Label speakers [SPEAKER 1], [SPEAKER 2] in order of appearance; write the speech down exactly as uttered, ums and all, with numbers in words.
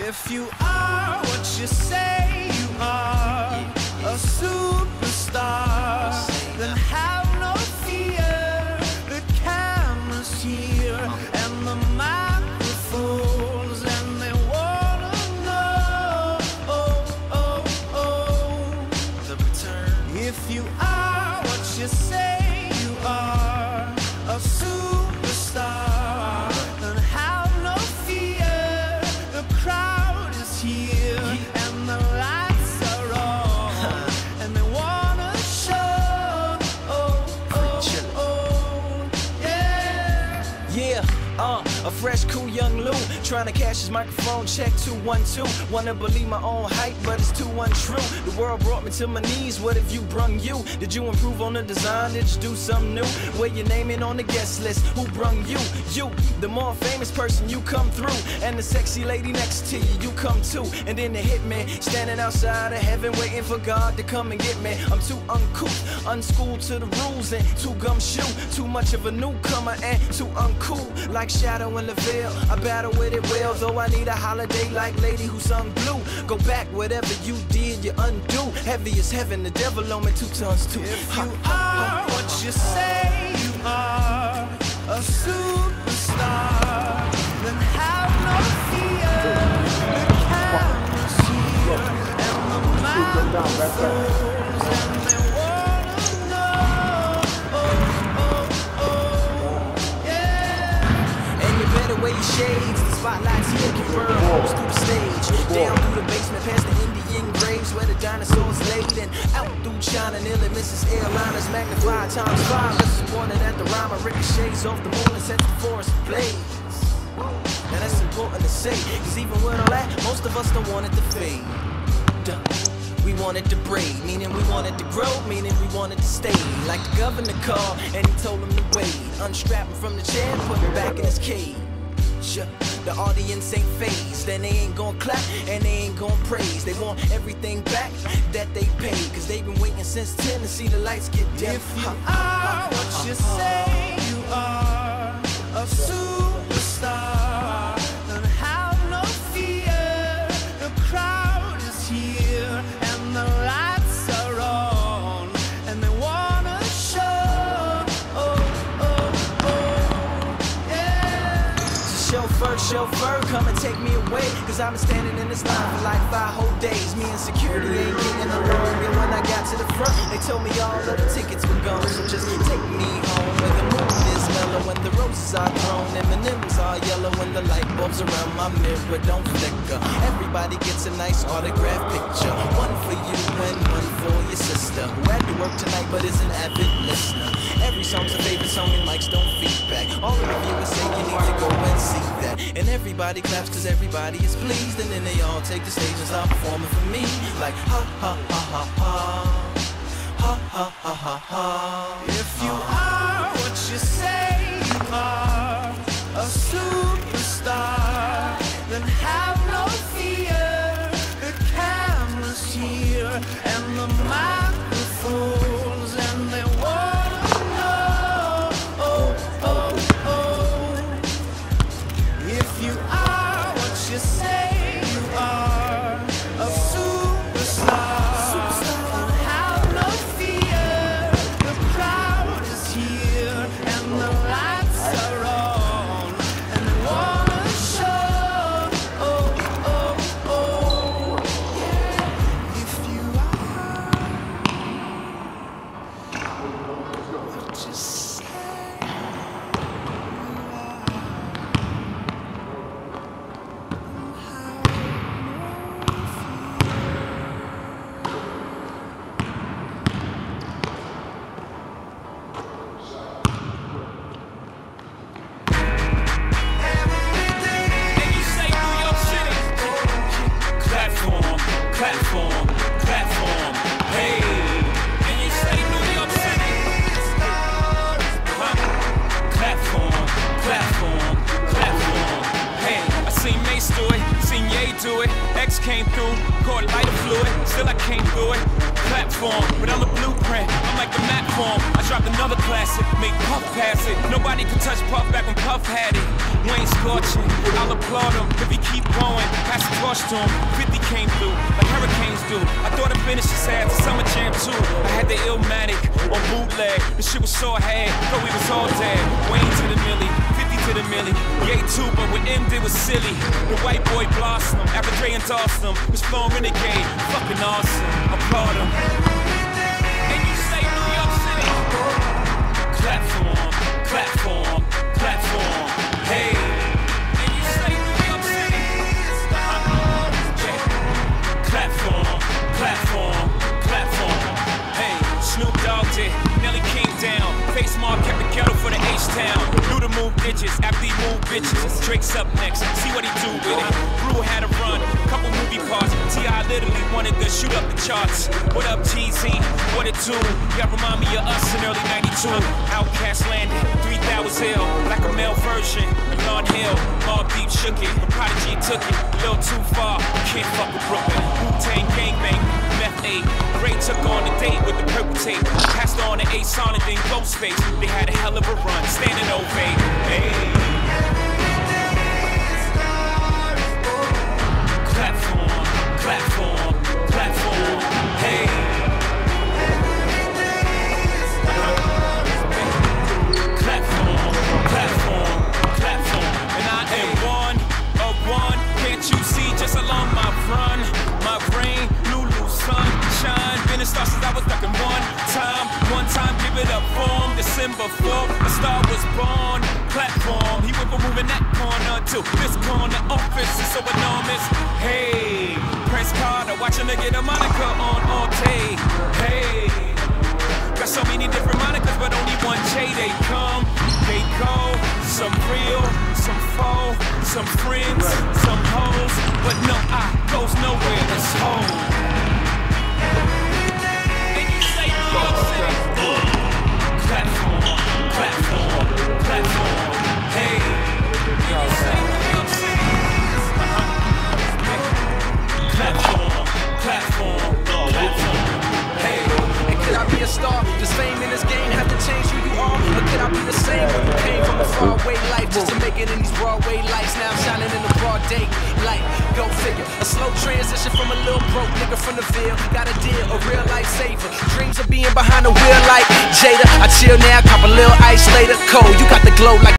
[SPEAKER 1] If you are what you say you are, a superstar, then have no fear. The camera's here and the microphones, and they wanna know, oh, oh, oh, the return. If you are what you say you are, a superstar, then have no fear. The crowd is here and the lights are on, and they wanna show, oh, oh, oh, yeah.
[SPEAKER 2] Yeah, uh, a fresh, cool young Lou, trying to cash his microphone check two one two. Wanna believe my own hype, but it's too untrue. The world brought me to my knees, what have you brung you? Did you improve on the design, did you do something new? Where your name in on the guest list, who brung you? You, the more famous person, you come through. And the sexy lady next to you, you come too. And then the hitman, standing outside of heaven, waiting for God to come and get me. I'm too uncouth, unschooled to the rules, and too gumshoe. Too much of a newcomer and too uncool, like Shadow in the Veil. I battle with it well, though I need a holiday like Lady Who Sung Blue. Go back, whatever you did, you undo. Heavy as heaven, the devil on me two tons too.
[SPEAKER 1] If you are what you say you are, a superstar, then have no fear. The camera's here and the microphones, and they wanna know, oh, oh, oh, yeah.
[SPEAKER 2] And you better wear your shades, the spotlights here can burn holes through the stage. Down through the basement, past the Indian graves where the dinosaurs laid, and out through China, nearly misses airliners, magnified times five. Disappointed at the rhyme, ricochets off the moon and sets the forest ablaze. Now that's important to say, cause even with all that, most of us don't want it to fade. Duh. We wanted to braid, meaning we wanted to grow, meaning we wanted to stay. Like the governor called, and he told him to wait. Unstrap him from the chair and put him back in his cage. The audience ain't phased, and they ain't gon' clap, and they ain't gon' praise. They want everything back that they paid, cause they've been waiting since ten to see the lights get dim.
[SPEAKER 1] If you are what you say you are, a superstar, then have no fear. The crowd is here and the lights are on, and they wanna show, oh, oh, oh, yeah.
[SPEAKER 2] Chauffeur, chauffeur, come and take me away, cause I've been standing in this line for like five whole days. Me and security ain't getting along, and when I got to the front, they told me all of the tickets were gone. So just take me home where the moon is mellow, when the roses are thrown, and M and M's are yellow, when the light bulbs around my mirror don't flicker. Everybody gets a nice autograph picture, one for you and one for your sister, who had to work tonight but is an avid listener. Every song's a favorite song and mics don't feedback. All the reviewers say you need to go and see that. And everybody claps cause everybody is pleased, and then they all take the stage and start performing for me. Like ha ha ha ha ha, ha ha ha ha ha.
[SPEAKER 1] If you are what you say you are, a superstar, then have no fear. The camera's here and the microphones, and they wanna know, oh, oh, oh. If you are what you say you are, a superstar, then have no fear. The crowd is here and the lights are on, and they wanna show, oh, oh, oh, yeah. If you are what you say you
[SPEAKER 3] Platform, platform, platform, hey. And you say New York City. Huh? Platform, platform, platform, hey. I seen Mace do it, seen Ye do it. X came through, caught lighter fluid, still I came through it. Platform, but I'm the blueprint, I'm like the map form. I dropped another class pass it, make Puff pass it. Nobody could touch Puff back when Puff had it. Wayne scorching, I'll applaud him if he keep going. Pass the torch to him, fifty came through like hurricanes do. I thought the finish was sad, the summer jam too. I had the Illmatic on bootleg, the shit was so ahead, thought we was all dead. Wayne to the millie, fifty to the millie, yay too, but what M did was silly. The white boy blossomed after Trey endorsed him. His phone renegade, fucking awesome, applaud him. And you say New York City, clap for him, clap for him, clap for him. Hey, and you say New York City, yeah. Clap for him, clap for him, clap for him. Hey, Snoop Dogg did, Nelly came down. Face Mark kept the kettle for the H-Town. Knew to move digits after he moved bitches. Drake's up next, see what he do with it. Brew had a run, couple movie parts. T I literally wanted to shoot up the charts. What up, T Z? What it do? Y'all remind me of us in early ninety-two. Outcast landed, three thousand ill, like a male version. Lawn Hill, Mob Deep shook it. The Prodigy took it, a little too far. Can't fuck with Brooklyn. Wu-Tang gangbang, meth eight. Ray took on the date with the purple tape. Passed on the A Sonic, then Ghostface. They had a hell of a run, standing ovate. Hey. Clap for him, clap for him, clap for him. Hey. Clap for him, clap for him, clap for him. And I am one of one. Can't you see just along my run? My brain, Lulu, sunshine. Been a star since I was stuck in one time. One time, give it up for him. December fourth, a star was born. Platform, he went from moving that corner to this corner. Office is so enormous. Hey, Prince Carter, watching her get a moniker on all day. Hey, got so many different monikers, but only one J. They come, they go. Some real, some faux, some friends, some hoes. But no, I goes nowhere. It's home. And you say New York City. Platform, platform, platform. Hey, and you say New York City. Platform, platform, platform. Hey,
[SPEAKER 2] And could I be a star? Does fame in this game have to change who you are? Or could I be the same when you came from a faraway life just to make it in these Broadway lights? Now I'm shining in the broad day light. Go figure. A slow transition from a little broke nigga from the Ville. Got a deal, a real life saver. Dreams of being behind the wheel like Jada. I chill now, cop a little ice later. Cold, you got the glow like